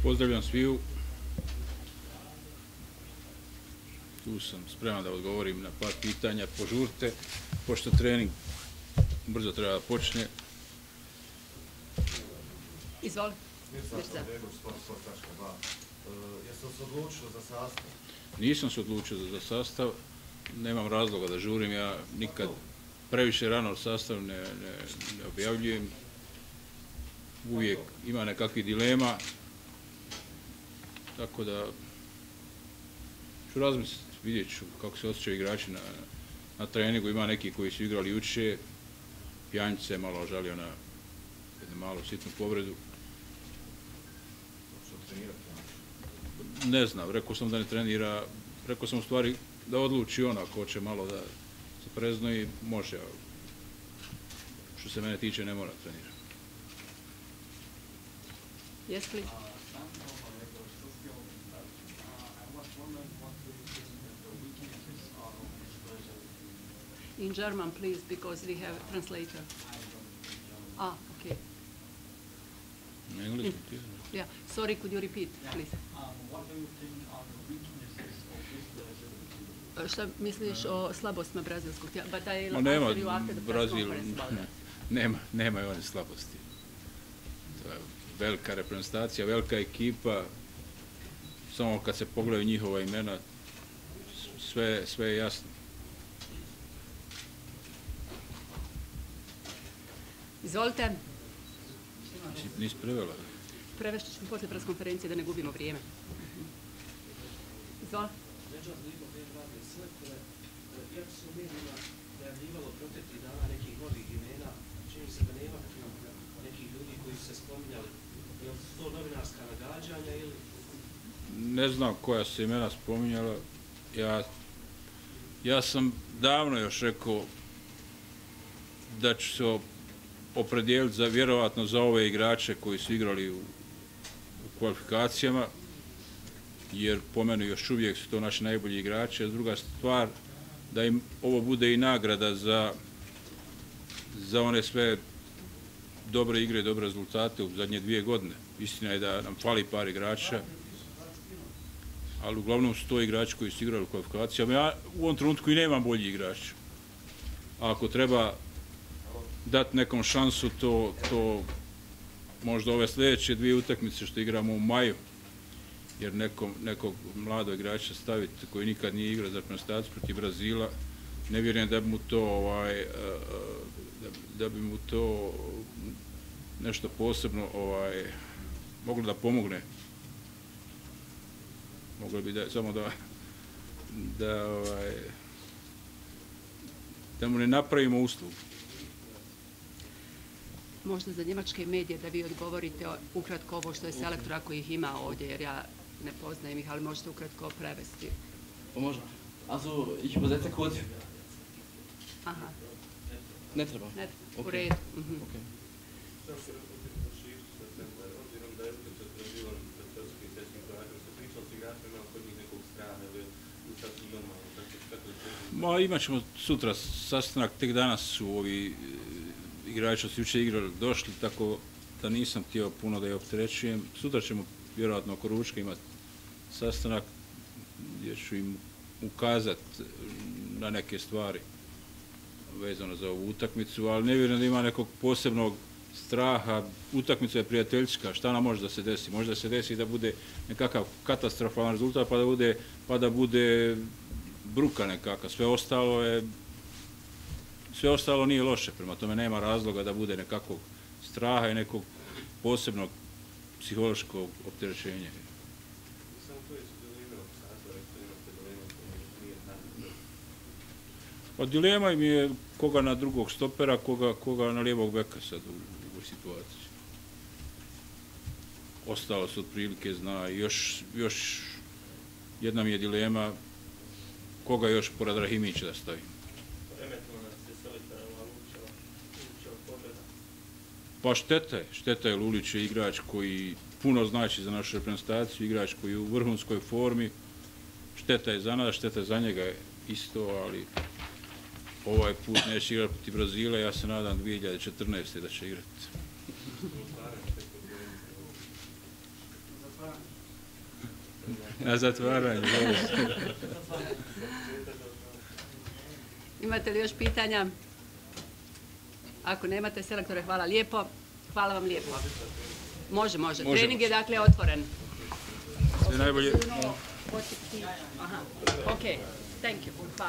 Pozdravljam sviju. Tu sam spreman da odgovorim na par pitanja. Požurite, pošto trening brzo treba da počne. Izvoli. Jeste li se odlučili za sastav? Nisam se odlučio za sastav. Nemam razloga da žurim. Ja nikad previše rano sastav ne objavljujem. Uvijek ima nekakvih dilema. Tako da ću razmisliti, vidjet ću kako se osjećaju igrači na treningu. Ima neki koji su igrali juče. Pjanić se malo žalio na jednu malu sitnu povredu. Ne znam, rekao sam da ne trenira, rekao sam u stvari da odluči on ako hoće malo da se preznoji, može. Što se mene tiče, ne mora trenirati. Jesi li? In German, please, because we have a translator. Ah, okay. Na engleskom ti? Yeah, sorry, could you repeat, please? What do you think are the weaknesses of this Brazil? Šta misliš o slabostima brazilskog tijela? But I Ma nema answer you after the press Brazil, conference about that. nema one slabosti. To je velika reprezentacija, velika ekipa. Samo kad se pogledaju njihova imena, sve je jasno. Izvolite. Nisi prevela? Prevešću ćemo poslije press konferencije da ne gubimo vrijeme. Izvoli. Međutim, Ligo radi selektore, iako se u medijima najavljivalo proteklih dana nekih novih imena, čini se da nema nekih ljudi koji su se spominjali. Je li to novinarska nagađanja ili? Ne znam koja se imena spominjala. Ja sam davno još rekao da ću se opredijeliti vjerovatno za ove igrače koji su igrali u kvalifikacijama, jer po meni još uvijek su to naši najbolji igrači. A druga stvar, da im ovo bude i nagrada za one sve dobre igre i dobre rezultate u zadnje 2 godine. Istina je da nam fali par igrača, ali uglavnom su to igrači koji su igrali u kvalifikacijama. Ja u ovom trenutku i nemam bolji igrača. A ako treba dati nekom šansu, to možda ove sljedeće 2 utakmice što igramo u maju, jer nekog mladog igrača staviti koji nikad nije igrao za reprezentaciju protiv Brazila, ne vjerujem da bi mu to nešto posebno moglo da pomogne. Moglo bi samo da mu ne napravimo uslugu. Možda za njemačke medije da vi odgovorite ukratko ovo što je selektor, ako ih ima ovdje, jer ja ne poznajem ih, ali možete ukratko prevesti. Može. Also, ich übersetze kurz. Aha. Ne treba. Ne, u redu. Okay. Ma, imat ćemo sutra sastanak, tek danas su ovi igrači od jučer igrali došli, tako da nisam htio puno da je opterećujem. Sutra ćemo vjerojatno oko ručka imati sastanak gdje ću im ukazati na neke stvari vezano za ovu utakmicu, ali ne vjerujem da ima nekog posebnog straha. Utakmica je prijateljska, šta nam može da se desi? Možda se desi da bude nekakav katastrofalan rezultat pa da bude bruka nekakva. Sve ostalo nije loše, prema tome nema razloga da bude nekakvog straha i nekog posebnog psihološkog opterećenja. Pa dilema im je koga na drugog stopera, koga na lijevog beka sad u ovoj situaciji. Ostalo se otprilike zna. Još jedna mi je dilema koga još pored Rahimića da stavim. Pa šteta je, Lulić je igrač koji puno znači za našu reprezentaciju, igrač koji je u vrhunskoj formi. Šteta je za nas, šteta je za njega isto, ali ovaj put neće igrati protiv Brazila, ja se nadam 2014. da će igrati. Na zatvaranju. Imate li još pitanja? Ako nemate selektore, hvala lijepo. Hvala vam lijepo. Može. Trening je dakle otvoren. Sve najbolje. Aha. Ok, thank you. Hvala.